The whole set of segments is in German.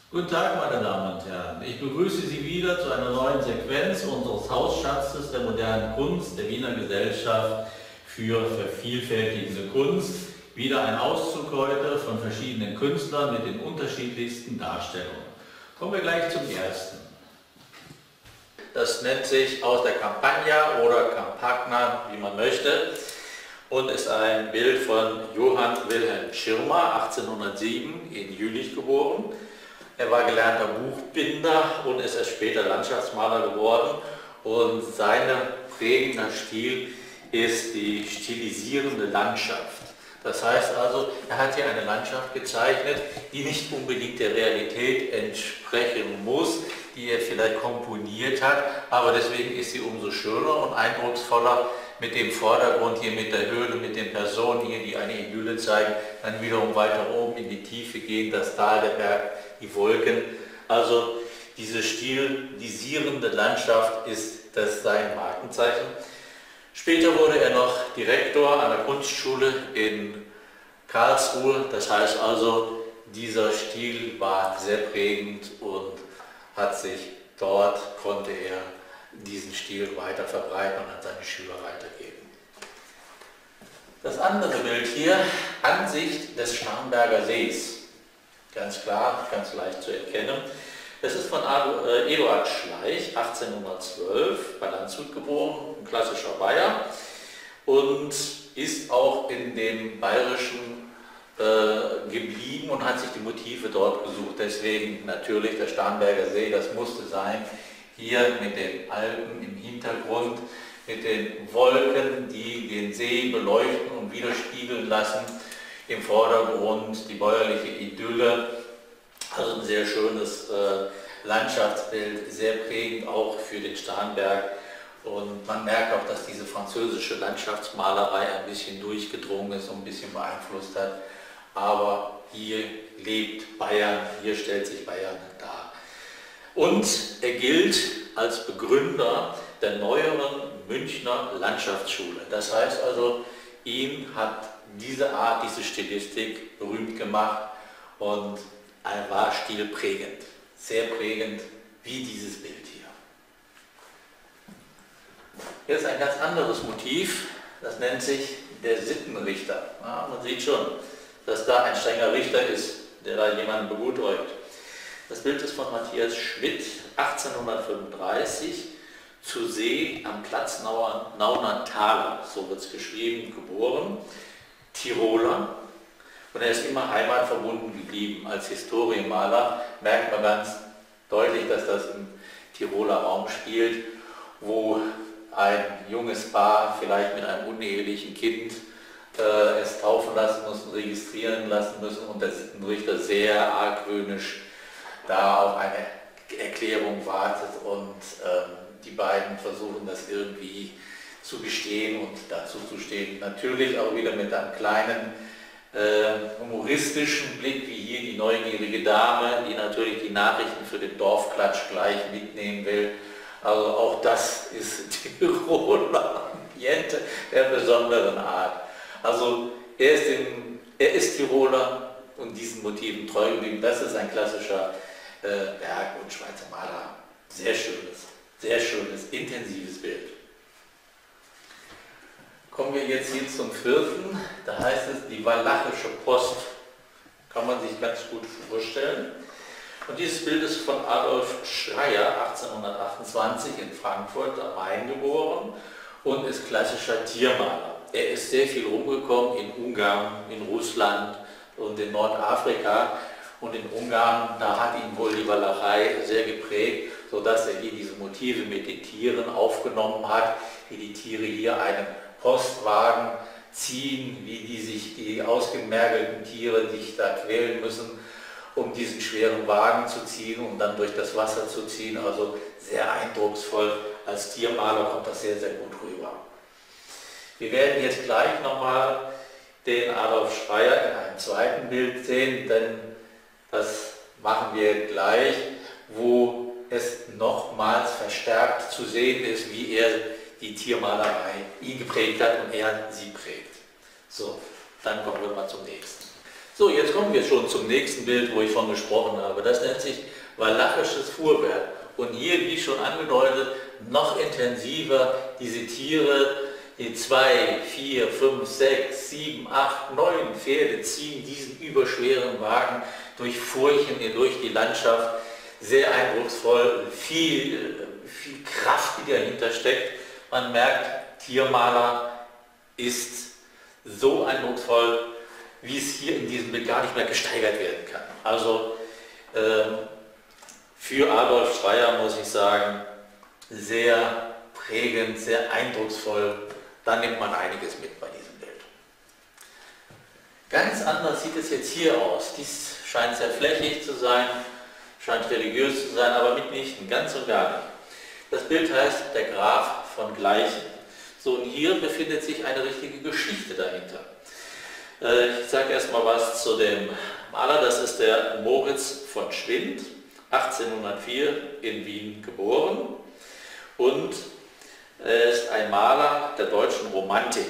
Guten Tag, meine Damen und Herren. Ich begrüße Sie wieder zu einer neuen Sequenz unseres Hausschatzes der modernen Kunst der Wiener Gesellschaft für vervielfältigende Kunst. Wieder ein Auszug heute von verschiedenen Künstlern mit den unterschiedlichsten Darstellungen. Kommen wir gleich zum ersten. Das nennt sich Aus der Campagna oder Campagna, wie man möchte, und ist ein Bild von Johann Wilhelm Schirmer, 1807 in Jülich geboren. Er war gelernter Buchbinder und ist erst später Landschaftsmaler geworden, und sein prägender Stil ist die stilisierende Landschaft. Das heißt also, er hat hier eine Landschaft gezeichnet, die nicht unbedingt der Realität entsprechen muss, die er vielleicht komponiert hat, aber deswegen ist sie umso schöner und eindrucksvoller mit dem Vordergrund hier, mit der Höhle, mit den Personen hier, die eine Idylle zeigen, dann wiederum weiter oben in die Tiefe gehen, das Tal, der Berg, die Wolken. Also diese stilisierende Landschaft ist das sein Markenzeichen. Später wurde er noch Direktor an der Kunstschule in Karlsruhe. Das heißt also, dieser Stil war sehr prägend und hat sich dort, konnte er diesen Stil weiter verbreiten und an seine Schüler weitergeben. Das andere Bild hier, Ansicht des Starnberger Sees. Ganz klar, ganz leicht zu erkennen. Das ist von Eduard Schleich, 1812, bei Landshut geboren, ein klassischer Bayer, und ist auch in dem Bayerischen geblieben und hat sich die Motive dort gesucht. Deswegen natürlich der Starnberger See, das musste sein. Hier mit den Alpen im Hintergrund, mit den Wolken, die den See beleuchten und widerspiegeln lassen. Im Vordergrund die bäuerliche Idylle, also ein sehr schönes Landschaftsbild, sehr prägend auch für den Starnberg. Und man merkt auch, dass diese französische Landschaftsmalerei ein bisschen durchgedrungen ist und ein bisschen beeinflusst hat. Aber hier lebt Bayern, hier stellt sich Bayern dar. Und er gilt als Begründer der neueren Münchner Landschaftsschule. Das heißt also, ihn hat diese Art, diese Stilistik berühmt gemacht und er war stilprägend, sehr prägend wie dieses Bild hier. Jetzt ein ganz anderes Motiv, das nennt sich der Sittenrichter. Ja, man sieht schon, dass da ein strenger Richter ist, der da jemanden begutachtet. Das Bild ist von Matthias Schwitt, 1835, zu See am Platznauer Tal, so wird es geschrieben, geboren, Tiroler, und er ist immer heimatverbunden geblieben. Als Historienmaler merkt man ganz deutlich, dass das im Tiroler Raum spielt, wo ein junges Paar vielleicht mit einem unehelichen Kind es taufen lassen muss und registrieren lassen müssen, und der Sittenrichter sehr argwöhnisch da auf eine Erklärung wartet, und die beiden versuchen das irgendwie zu gestehen und dazu zu stehen. Natürlich auch wieder mit einem kleinen humoristischen Blick, wie hier die neugierige Dame, die natürlich die Nachrichten für den Dorfklatsch gleich mitnehmen will. Also auch das ist Tiroler Ambiente der besonderen Art. Also er ist Tiroler und diesen Motiven treu geblieben. Das ist ein klassischer Berg- und Schweizer Maler. Sehr schönes, intensives Bild. Kommen wir jetzt hier zum vierten, da heißt es die Walachische Post. Kann man sich ganz gut vorstellen. Und dieses Bild ist von Adolf Schreyer, 1828 in Frankfurt am Main geboren und ist klassischer Tiermaler. Er ist sehr viel rumgekommen in Ungarn, in Russland und in Nordafrika. Und in Ungarn, da hat ihn wohl die Walachei sehr geprägt, sodass er hier diese Motive mit den Tieren aufgenommen hat, wie die Tiere hier einen Postwagen ziehen, wie die ausgemergelten Tiere sich da quälen müssen, um diesen schweren Wagen zu ziehen und dann durch das Wasser zu ziehen. Also sehr eindrucksvoll. Als Tiermaler kommt das sehr, sehr gut rüber. Wir werden jetzt gleich nochmal den Adolf Schreyer in einem zweiten Bild sehen, denn das machen wir gleich, wo es nochmals verstärkt zu sehen ist, wie er die Tiermalerei ihn geprägt hat und er sie prägt. So, dann kommen wir mal zum nächsten. So, jetzt kommen wir schon zum nächsten Bild, wo ich von gesprochen habe. Das nennt sich walachisches Fuhrwerk. Und hier, wie schon angedeutet, noch intensiver diese Tiere, die 2, 4, 5, 6, 7, 8, 9 Pferde ziehen diesen überschweren Wagen durch Furchen durch die Landschaft. Sehr eindrucksvoll, viel Kraft, die dahinter steckt. Man merkt, Tiermaler ist so eindrucksvoll, wie es hier in diesem Bild gar nicht mehr gesteigert werden kann. Also für Adolf Schreyer muss ich sagen, sehr prägend, sehr eindrucksvoll. Da nimmt man einiges mit bei diesem Bild. Ganz anders sieht es jetzt hier aus. Dies scheint sehr flächig zu sein, scheint religiös zu sein, aber mitnichten, ganz und gar nicht. Das Bild heißt Der Graf von Gleichen. So, und hier befindet sich eine richtige Geschichte dahinter. Ich sage erstmal was zu dem Maler, das ist der Moritz von Schwind, 1804 in Wien geboren und er ist ein Maler der deutschen Romantik.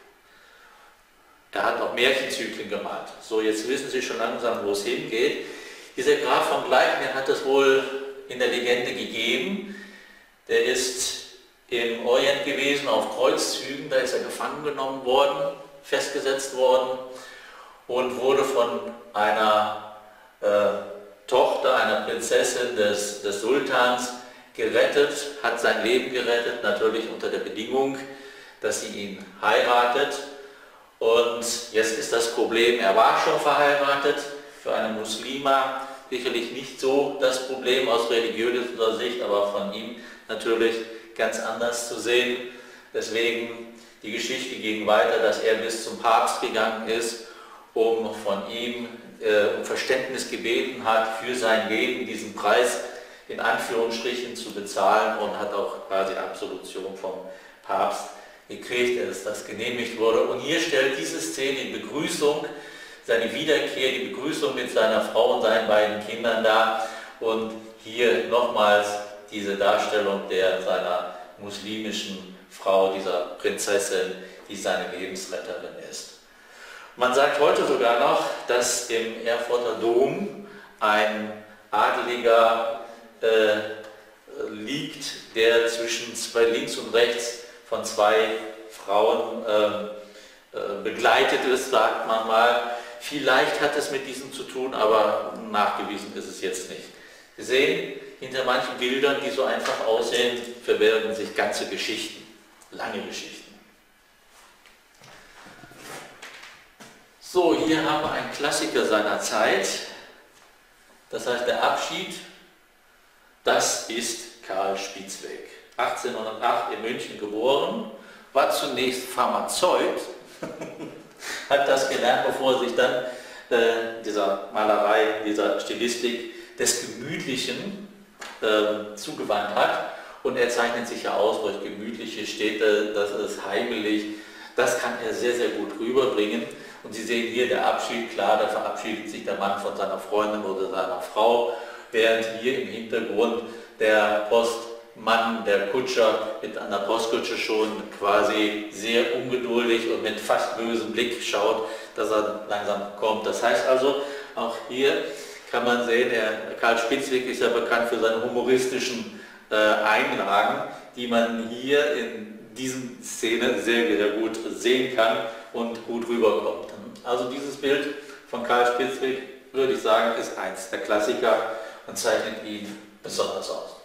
Er hat auch Märchenzyklen gemalt. So, jetzt wissen Sie schon langsam, wo es hingeht. Dieser Graf von Gleichen, der hat es wohl in der Legende gegeben. Der ist im Orient gewesen, auf Kreuzzügen, da ist er gefangen genommen worden, festgesetzt worden und wurde von einer Tochter, einer Prinzessin des Sultans gerettet, hat sein Leben gerettet, natürlich unter der Bedingung, dass sie ihn heiratet. Und jetzt ist das Problem, er war schon verheiratet, für eine Muslima sicherlich nicht so das Problem aus religiöser Sicht, aber von ihm natürlich ganz anders zu sehen. Deswegen die Geschichte ging weiter, dass er bis zum Papst gegangen ist, um von ihm um Verständnis gebeten hat, für sein Leben diesen Preis in Anführungsstrichen zu bezahlen und hat auch quasi Absolution vom Papst gekriegt, dass das genehmigt wurde. Und hier stellt diese Szene die Begrüßung, seine Wiederkehr, die Begrüßung mit seiner Frau und seinen beiden Kindern dar und hier nochmals diese Darstellung seiner muslimischen Frau, dieser Prinzessin, die seine Lebensretterin ist. Man sagt heute sogar noch, dass im Erfurter Dom ein Adeliger liegt, der zwischen links und rechts von zwei Frauen begleitet ist, sagt man mal. Vielleicht hat es mit diesem zu tun, aber nachgewiesen ist es jetzt nicht. Sie sehen, hinter manchen Bildern, die so einfach aussehen, verbergen sich ganze Geschichten, lange Geschichten. So, hier haben wir einen Klassiker seiner Zeit, das heißt der Abschied, das ist Karl Spitzweg. 1808 in München geboren, war zunächst Pharmazeut, hat das gelernt, bevor er sich dann dieser Malerei, dieser Stilistik des Gemütlichen zugewandt hat. Und er zeichnet sich ja aus durch gemütliche Städte, das ist heimelig, das kann er sehr, sehr gut rüberbringen. Und Sie sehen hier der Abschied, klar, da verabschiedet sich der Mann von seiner Freundin oder seiner Frau, während hier im Hintergrund der Postmann, der Kutscher mit einer Postkutsche schon quasi sehr ungeduldig und mit fast bösem Blick schaut, dass er langsam kommt. Das heißt also, auch hier kann man sehen, Karl Spitzweg ist ja bekannt für seine humoristischen Einlagen, die man hier in diesen Szene sehr, sehr gut sehen kann und gut rüberkommt. Also dieses Bild von Karl Spitzweg, würde ich sagen, ist eins der Klassiker und zeichnet ihn besonders aus.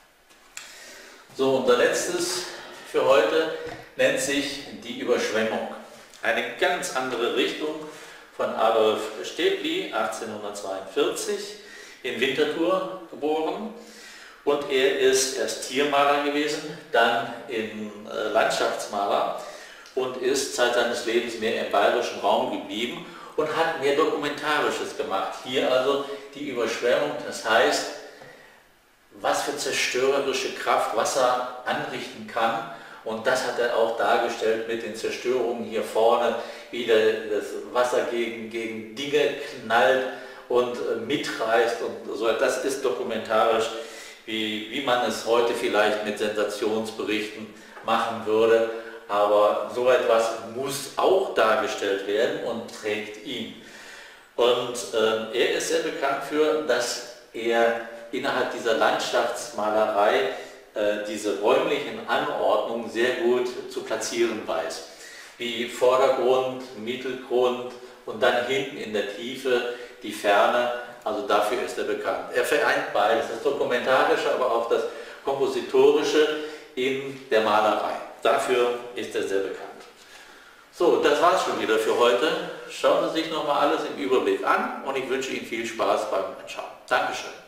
So, unser letztes für heute nennt sich Die Überschwemmung. Eine ganz andere Richtung von Adolf Stäbli, 1842, in Winterthur geboren. Und er ist erst Tiermaler gewesen, dann Landschaftsmaler und ist Zeit seines Lebens mehr im bayerischen Raum geblieben und hat mehr Dokumentarisches gemacht. Hier also die Überschwemmung, das heißt, was für zerstörerische Kraft Wasser anrichten kann. Und das hat er auch dargestellt mit den Zerstörungen hier vorne, wie das Wasser gegen Dinge knallt und mitreißt und so. Das ist dokumentarisch, wie man es heute vielleicht mit Sensationsberichten machen würde. Aber so etwas muss auch dargestellt werden und trägt ihn. Und er ist sehr bekannt für, dass er innerhalb dieser Landschaftsmalerei diese räumlichen Anordnungen sehr gut zu platzieren weiß. Wie Vordergrund, Mittelgrund und dann hinten in der Tiefe die Ferne, also dafür ist er bekannt. Er vereint beides, das Dokumentarische, aber auch das Kompositorische in der Malerei. Dafür ist er sehr bekannt. So, das war es schon wieder für heute. Schauen Sie sich nochmal alles im Überblick an und ich wünsche Ihnen viel Spaß beim Anschauen. Dankeschön.